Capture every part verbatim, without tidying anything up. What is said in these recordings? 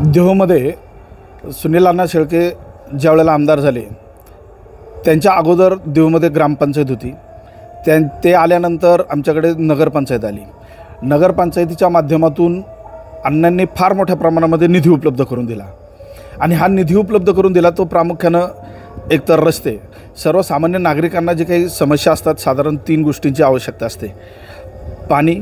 देहूमध्ये सुनील अण्णा शेळके ज्यावेळेला आमदार झाले त्यांच्या अगोदर देहूमध्ये ग्रामपंचायत होती. त्या ते आल्यानंतर आमच्याकडे नगरपंचायत आली. नगरपंचायतीच्या माध्यमातून अण्णांनी फार मोठ्या प्रमाणामध्ये निधी उपलब्ध करून दिला आणि हा निधी उपलब्ध करून दिला तो प्रामुख्यानं एकतर रस्ते, सर्वसामान्य नागरिकांना जे काही समस्या असतात साधारण तीन गोष्टींची आवश्यकता असते: पाणी,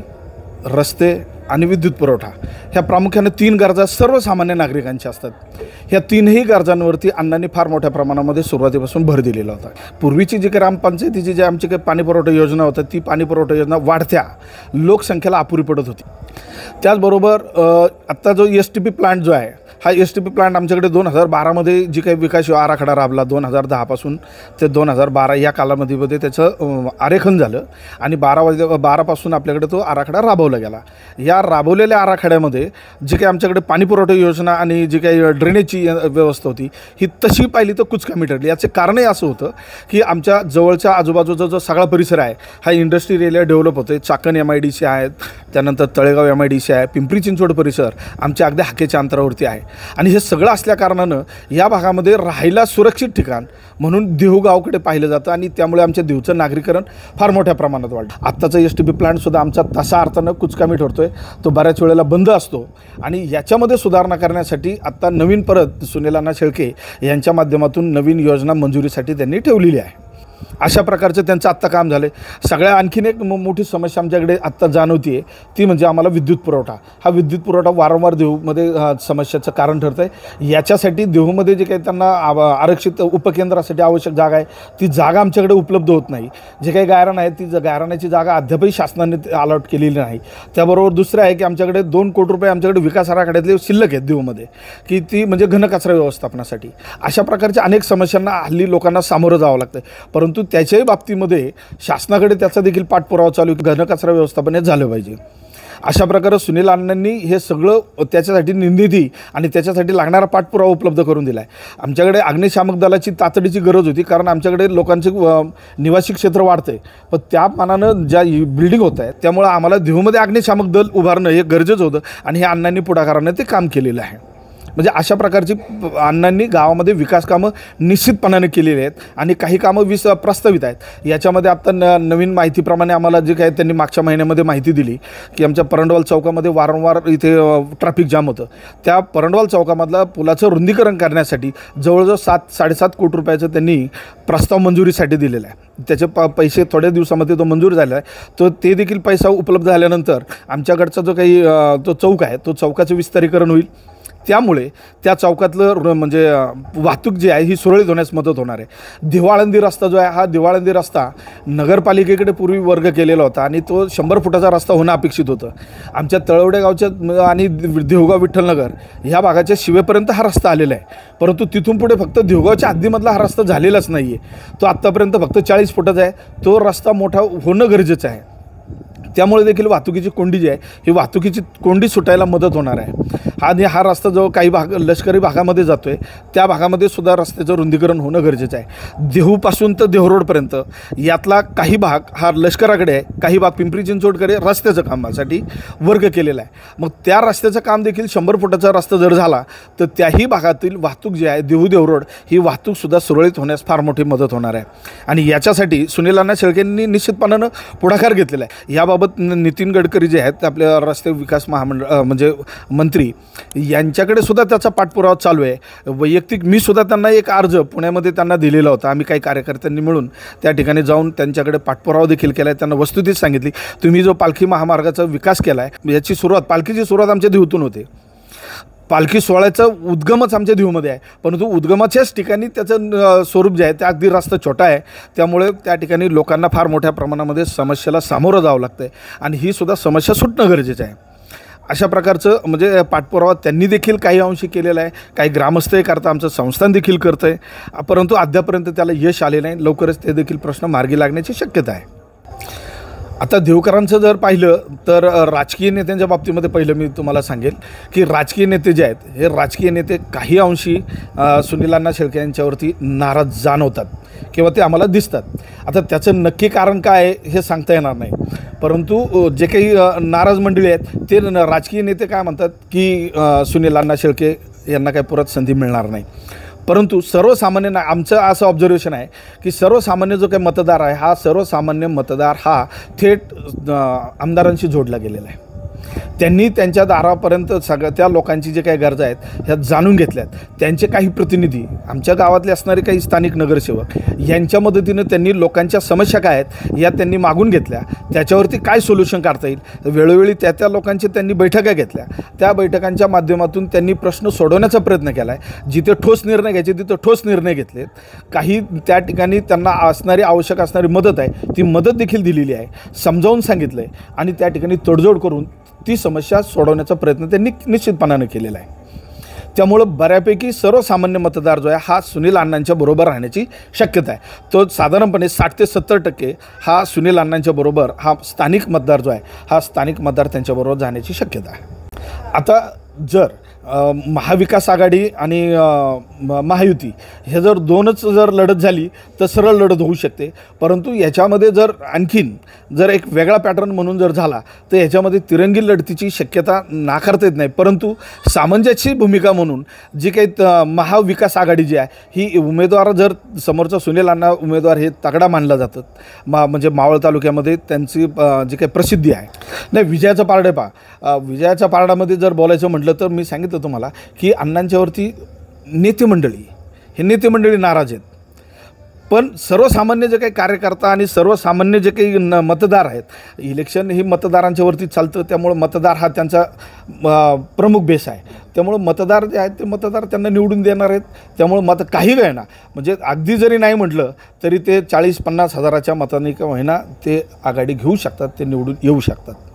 रस्ते आणि विद्युत पुरवठा. ह्या प्रामुख्याने तीन गरजा सर्वसामान्य नागरिकांच्या असतात. ह्या तीनही गरजांवरती अण्णांनी फार मोठ्या प्रमाणामध्ये सुरुवातीपासून भर दिलेला होता. पूर्वीची जी ग्रामपंचायतीची जी आमची काही पाणी पुरवठा योजना होती ती पाणी पुरवठा योजना वाढत्या लोकसंख्येला अपुरी पडत होती. त्याचबरोबर आत्ता जो एस टी पी प्लांट जो आहे हा एस टी पी प्लांट आमच्याकडे दोन हजार बारामध्ये जी काही विकास आराखडा राबला दोन हजार दहापासून ते दोन हजार बारा या कालावधीमध्ये त्याचं आरेखन झालं आणि बारा वाजे बारापासून आपल्याकडे तो आराखडा राबवला गेला. या राबवलेल्या आराखड्यामध्ये जी काही आमच्याकडे पाणी पुरवठा योजना आणि जी काही ड्रेनेजची व्यवस्था होती ही तशी पाहिली तर कुचकामी ठरली. याचे कारणही असं होतं की आमच्या जवळच्या आजूबाजूचा जो सगळा परिसर आहे हा इंडस्ट्रियल एरिया डेव्हलप होतो. Chakan M I D C आहेत, त्यानंतर Talegaon M I D C आहे, पिंपरी चिंचवड परिसर आमच्या अगदी हाकेच्या अंतरावरती आहे आणि हे सगळं असल्या कारणानं या भागामध्ये राहायला सुरक्षित ठिकाण म्हणून देहू गावकडे पाहिलं जातं आणि त्यामुळे आमच्या देहूचं नागरीकरण फार मोठ्या प्रमाणात वाढलं. आत्ताचा एस टी पी प्लांटसुद्धा आमचा तसा अर्थानं कुचकामी ठरतो आहे. तो बऱ्याच वेळेला बंद असतो आणि याच्यामध्ये सुधारणा करण्यासाठी आत्ता नवीन परत सुनील अण्णा शेळके यांच्या माध्यमातून नवीन योजना मंजुरीसाठी त्यांनी ठेवलेली आहे. अशा प्रकारचं त्यांचं आत्ता काम झालं आहे. सगळ्या आणखीन एक मोठी समस्या आमच्याकडे आत्ता जाणवती आहे ती म्हणजे आम्हाला विद्युत पुरवठा. हा विद्युत पुरवठा वारंवार देहूमध्ये समस्याचं कारण ठरतं आहे. याच्यासाठी देहूमध्ये जे काही त्यांना आरक्षित उपकेंद्रासाठी आवश्यक जागा आहे ती जागा आमच्याकडे उपलब्ध होत नाही. जे काही गायरान आहे ती गायरानाची जागा अद्यापही शासनाने अलॉट केलेली नाही. त्याबरोबर दुसरं आहे की आमच्याकडे दोन कोटी रुपये आमच्याकडे विकास आराखड्यातले शिल्लक आहेत देहूमध्ये की ती म्हणजे घनकचरा व्यवस्थापनासाठी. अशा प्रकारच्या अनेक समस्यांना हल्ली लोकांना सामोरं जावं लागतं. परंतु त्याच्याही बाबतीमध्ये शासनाकडे त्याचा देखील पाठपुरावा चालू की घनकचरा व्यवस्थापन हे झालं पाहिजे. अशा प्रकारे सुनील अण्णांनी हे सगळं त्याच्यासाठी निधी आणि त्याच्यासाठी लागणारा पाठपुरावा उपलब्ध करून दिला आहे. आमच्याकडे अग्निशामक दलाची तातडीची गरज होती कारण आमच्याकडे लोकांचे निवासी क्षेत्र वाढतं आहे पण त्या मानानं ज्या बिल्डिंग होत आहेत त्यामुळं आम्हाला देहूमध्ये अग्निशामक दल उभारणं हे गरजेचं होतं आणि हे अण्णांनी पुढाकारानं ते काम केलेलं आहे. म्हणजे अशा प्रकारची अण्णांनी गावामध्ये विकास कामं निश्चितपणाने केलेली आहेत आणि काही कामं विस प्रस्तावित आहेत. याच्यामध्ये आत्ता न नवीन माहितीप्रमाणे आम्हाला जे काही त्यांनी मागच्या महिन्यामध्ये माहिती दिली की आमच्या परंडवाल चौकामध्ये वारंवार इथे ट्रॅफिक जाम होतं. त्या परंडवाल चौकामधला पुलाचं रुंदीकरण करण्यासाठी जवळजवळ सात साडेसात कोटी रुपयाचं त्यांनी प्रस्ताव मंजुरीसाठी दिलेला आहे. त्याचे प पैसे थोड्या दिवसामध्ये तो मंजूर झाला आहे. तो ते देखील पैसा उपलब्ध झाल्यानंतर आमच्याकडचा जो काही तो चौक आहे तो चौकाचं विस्तारीकरण होईल. त्यामुळे त्या चौकातलं म्हणजे वाहतूक जी आहे ही सुरळीत होण्यास मदत होणार आहे. दिवाळंदी रस्ता जो आहे हा दिवाळंदी रस्ता नगरपालिकेकडे पूर्वी वर्ग केलेला होता आणि तो शंभर फुटाचा रस्ता होणं अपेक्षित होतं. आमच्या तळवडे गावच्या आणि देहूगाव विठ्ठलनगर ह्या भागाच्या शिवेपर्यंत हा रस्ता आलेला आहे. परंतु तिथून पुढे फक्त देहूगावच्या हद्दीमधला हा रस्ता झालेलाच नाही आहे. तो आत्तापर्यंत फक्त चाळीस फुटाचा आहे. तो रस्ता मोठा होणं गरजेचं आहे. त्यामुळे देखील वाहतुकीची कोंडी जी आहे ही वाहतुकीची कोंडी सुटायला मदत होणार आहे. आणि हा रस्ता जो काही भाग लष्करी भागामध्ये जातो आहे त्या भागामध्ये सुद्धा रस्त्याचं रुंदीकरण होणं गरजेचं आहे. देहूपासून तर देहू रोडपर्यंत यातला काही भाग हा लष्कराकडे आहे, काही भाग पिंपरी चिंचवडकडे रस्त्याचं कामासाठी वर्ग केलेला आहे. मग त्या रस्त्याचं काम देखील शंभर फुटाचा रस्ता जर झाला तर त्याही भागातील वाहतूक जी आहे देहू देहू रोड ही वाहतूकसुद्धा सुरळीत होण्यास फार मोठी मदत होणार आहे. आणि याच्यासाठी सुनील अण्णा शेळकेंनी निश्चितपणानं पुढाकार घेतलेला आहे. याबाबत नितीन गडकरी जे आहेत आपल्या रस्ते विकास महामंडळ म्हणजे मंत्री यांच्याकडे सुद्धा त्याचा पाठपुरावा चालू आहे. वैयक्तिक मी सुद्धा त्यांना एक अर्ज पुण्यामध्ये त्यांना दिलेला होता. आम्ही काही कार्यकर्त्यांनी मिळून त्या ठिकाणी जाऊन त्यांच्याकडे पाठपुरावा देखील केला आहे. त्यांना वस्तुस्थिती सांगितली तुम्ही जो पालखी महामार्गाचा विकास केला आहे याची सुरुवात पालखीची सुरुवात आमच्या देहूतून होते. पालखी सोहळ्याचं उद्गमच आमच्या देहूमध्ये आहे परंतु उद्गमाच्याच ठिकाणी त्याचं स्वरूप जे आहे ते अगदी रस्ता छोटा आहे. त्यामुळे त्या ठिकाणी लोकांना फार मोठ्या प्रमाणामध्ये समस्येला सामोरं जावं लागतं आहे आणि ही सुद्धा समस्या सुटणं गरजेचं आहे. अशा प्रकारचं म्हणजे पाठपुरावा त्यांनी देखील काही अंशी केलेला आहे. काही ग्रामस्थही करता आमचं संस्थान देखील करतं आहे परंतु अद्यापर्यंत त्याला यश आले नाही. लवकरच ते देखील प्रश्न मार्गी लागण्याची शक्यता आहे. आता देहूकरांचं जर पाहिलं तर राजकीय नेत्यांच्या बाबतीमध्ये पहिलं मी तुम्हाला सांगेल की राजकीय नेते जे आहेत हे राजकीय नेते काही अंशी सुनील अण्णा शेळके यांच्यावरती नाराज जाणवतात किंवा ते आम्हाला दिसतात. आता त्याचं नक्की कारण काय आहे हे सांगता येणार नाही परंतु जे काही नाराज मंडळी आहेत ते राजकीय नेते काय म्हणतात की सुनील अण्णा शेळके यांना काही परत संधी मिळणार नाही. परंतु सर्वसामान्य ना आमचं असं ऑब्झर्वेशन आहे की सर्वसामान्य जो काही मतदार आहे हा सर्वसामान्य मतदार हा थेट आमदारांशी जोडला गेलेला आहे. त्यांनी त्यांच्या दारापर्यंत सगळ्या त्या लोकांची जे काही गरजा आहेत ह्या जाणून घेतल्यात. त्यांचे काही प्रतिनिधी आमच्या गावातले असणारे काही स्थानिक नगरसेवक यांच्या मदतीनं त्यांनी लोकांच्या समस्या काय आहेत या त्यांनी मागून घेतल्या. त्याच्यावरती काय सोल्युशन काढता येईल वेळोवेळी त्या त्या लोकांचे त्यांनी बैठका घेतल्या. त्या बैठकांच्या माध्यमातून त्यांनी प्रश्न सोडवण्याचा प्रयत्न केला आहे. जिथे ठोस निर्णय घ्यायचे तिथं ठोस निर्णय घेतलेत. काही त्या ठिकाणी त्यांना असणारी आवश्यक असणारी मदत आहे ती मदत देखील दिलेली आहे, समजावून सांगितलं आहे आणि त्या ठिकाणी तडजोड करून ती समस्या सोडवण्याचा प्रयत्न त्यांनी निश्चितपणानं केलेला आहे. त्यामुळं बऱ्यापैकी सर्वसामान्य मतदार जो आहे हा सुनील अण्णांच्या बरोबर राहण्याची शक्यता आहे. तो साधारणपणे साठ ते सत्तर टक्के हा सुनील अण्णांच्या बरोबर हा स्थानिक मतदार जो आहे हा स्थानिक मतदार त्यांच्याबरोबर जाण्याची शक्यता आहे. आता जर महाविकास आघाडी आणि महायुती हे जर दोनच जर लढत झाली तर सरळ लढत होऊ शकते. परंतु याच्यामध्ये जर आणखीन जर एक वेगळा पॅटर्न म्हणून जर झाला तर याच्यामध्ये तिरंगी लढतीची शक्यता नाकारता येत नाही. परंतु सामंजस्य भूमिका म्हणून जी काही महाविकास आघाडी जी आहे ही उमेदवार जर समोरचा सुनील अण्णा उमेदवार हे तगडा मानला जातात मा म्हणजे मावळ तालुक्यामध्ये त्यांची जी काही प्रसिद्धी आहे नाही विजयाचं पारडे पा विजयाच्या पारडामध्ये जर बोलायचं म्हटलं तर मी सांगितलं तुम्हाला की अण्णांच्यावरती नेते मंडळी हे नेते मंडळी नाराज आहेत. पण सर्वसामान्य जे काही कार्यकर्ता आणि सर्वसामान्य जे काही न मतदार आहेत इलेक्शन ही मतदारांच्यावरती चालतं. त्यामुळं मतदार हा त्यांचा प्रमुख बेस आहे. त्यामुळं मतदार जे आहेत ते मतदार त्यांना निवडून देणार आहेत. त्यामुळं मत काही वेळा म्हणजे अगदी जरी नाही म्हटलं तरी ते चाळीस पन्नास हजाराच्या मतांनी का होईना ते आघाडी घेऊ शकतात, ते निवडून येऊ शकतात.